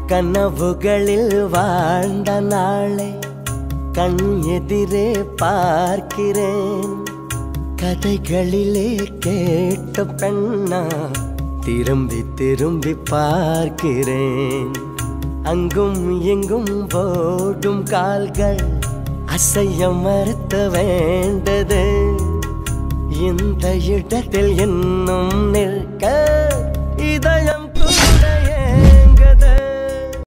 கனவுகளில் வாழ்ந்த நாளை கண் எதிரே பார்க்கிறேன். கதைகளிலே கேட்ட பெண்ணா திரும்பி திரும்பி பார்க்கிறேன். அங்கும் எங்கும் போடும் கால்கள் அசைய மறுத்த வேண்டது. இந்த இடத்தில் இன்னும் நிற்க